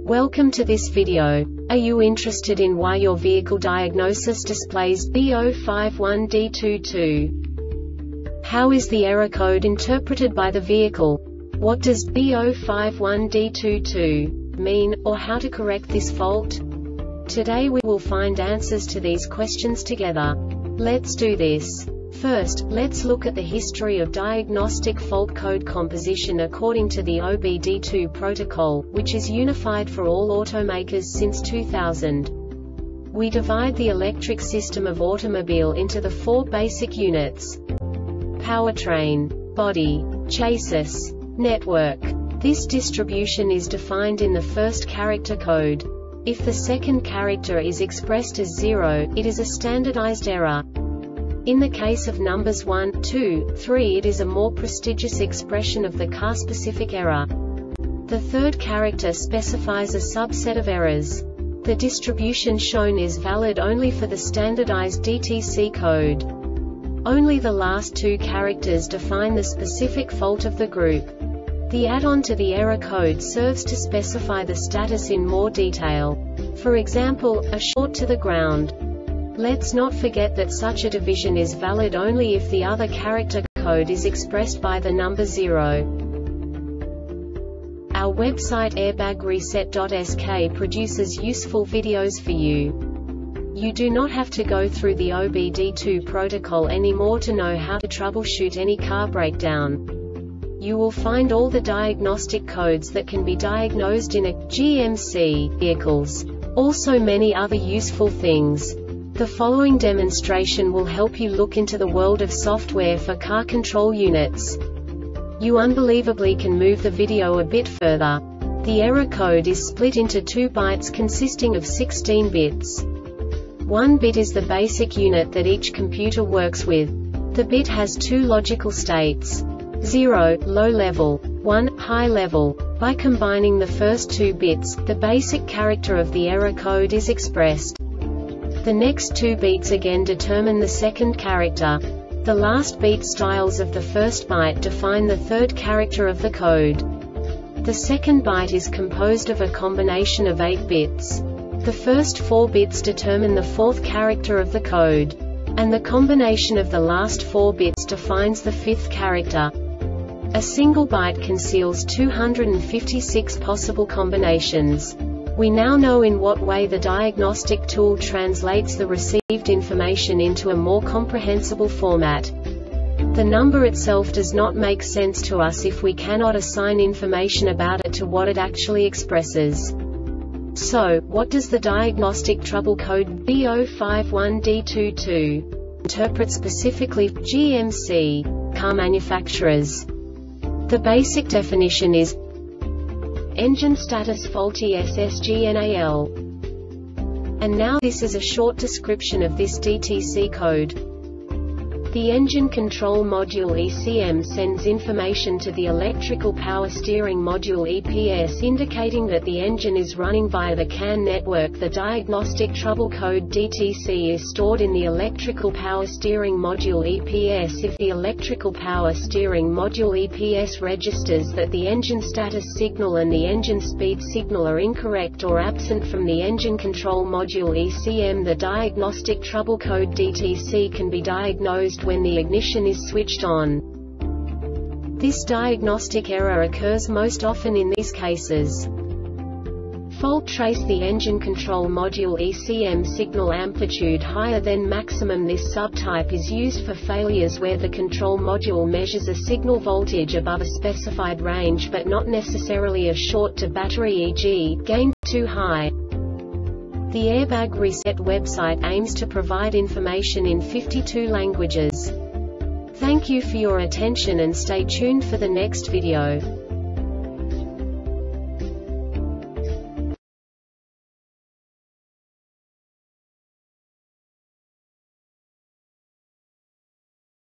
Welcome to this video. Are you interested in why your vehicle diagnosis displays B051D22? How is the error code interpreted by the vehicle? What does B051D22 mean, or how to correct this fault? Today we will find answers to these questions together. Let's do this. First, let's look at the history of diagnostic fault code composition according to the OBD2 protocol, which is unified for all automakers since 2000. We divide the electric system of automobile into the four basic units: powertrain, body, chassis, network. This distribution is defined in the first character code. If the second character is expressed as 0, it is a standardized error. In the case of numbers 1, 2, 3, it is a more prestigious expression of the car-specific error. The third character specifies a subset of errors. The distribution shown is valid only for the standardized DTC code. Only the last two characters define the specific fault of the group. The add-on to the error code serves to specify the status in more detail. For example, a short to the ground. Let's not forget that such a division is valid only if the other character code is expressed by the number 0. Our website airbagreset.sk produces useful videos for you. You do not have to go through the OBD2 protocol anymore to know how to troubleshoot any car breakdown. You will find all the diagnostic codes that can be diagnosed in a GMC vehicles. Also many other useful things. The following demonstration will help you look into the world of software for car control units. You unbelievably can move the video a bit further. The error code is split into 2 bytes consisting of 16 bits. 1 bit is the basic unit that each computer works with. The bit has 2 logical states: 0, low level, 1, high level. By combining the first 2 bits, the basic character of the error code is expressed. The next 2 beats again determine the second character. The last beat styles of the first byte define the third character of the code. The second byte is composed of a combination of 8 bits. The first 4 bits determine the fourth character of the code. And the combination of the last 4 bits defines the fifth character. A single byte conceals 256 possible combinations. We now know in what way the diagnostic tool translates the received information into a more comprehensible format. The number itself does not make sense to us if we cannot assign information about it to what it actually expresses. So, what does the diagnostic trouble code B051D22 interpret specifically for GMC car manufacturers? The basic definition is engine status faulty SSGNAL. And now this is a short description of this DTC code. The engine control module ECM sends information to the electrical power steering module EPS indicating that the engine is running via the CAN network. The diagnostic trouble code DTC is stored in the electrical power steering module EPS if the electrical power steering module EPS registers that the engine status signal and the engine speed signal are incorrect or absent from the engine control module ECM. The diagnostic trouble code DTC can be diagnosed when the ignition is switched on. This diagnostic error occurs most often in these cases: fault trace the engine control module ECM signal amplitude higher than maximum. This subtype is used for failures where the control module measures a signal voltage above a specified range but not necessarily a short to battery, e.g., gain too high. The Airbag Reset website aims to provide information in 52 languages. Thank you for your attention and stay tuned for the next video.